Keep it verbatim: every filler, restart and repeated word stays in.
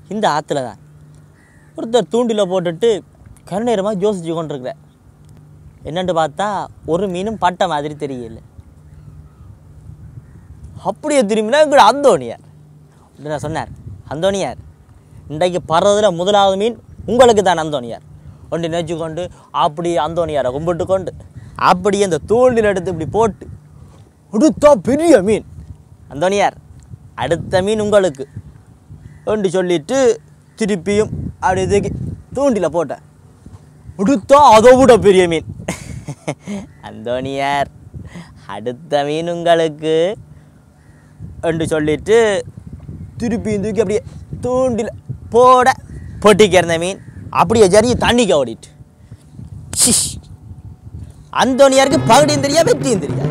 இந்த ஆற்றுல தான் ஒருத்தர் தூண்டில் போட்டுட்டு கருநேரமாக யோசிச்சு கொண்டிருக்கிறார். என்னென்னு பார்த்தா ஒரு மீனும் பட்ட மாதிரி தெரியல. அப்படியே திரும்பினா எங்கூட அந்தோணியார் நான் சொன்னார், அந்தோணியார் இன்றைக்கு பறதுல முதலாவது மீன் உங்களுக்கு தான் அந்தோணியார் ஒன்று நினச்சி கொண்டு அப்படி அந்தோணியாரை கும்பிட்டு கொண்டு அப்படியே அந்த தூண்டில் எடுத்து இப்படி போட்டு அடுத்தா பெரிய மீன். அந்தோணியார் அடுத்த மீன் உங்களுக்கு ஒன்று சொல்லிட்டு திருப்பியும் அப்படி இதுக்கு தூண்டில் போட்டேன். அடுத்தா அதை விட பெரிய மீன். அந்தோணியார் அடுத்த மீன் உங்களுக்கு என்று சொல்லிட்டு திருப்பியும் தூக்கி அப்படியே தூண்டில் போட பொட்டிக்கிறந்த மீன் அப்படியே ஜரிய தண்ணிக்கு ஓடிட்டு. அந்தோணியாருக்கு பகுடியும் தெரியா வெற்றியும் தெரியாது.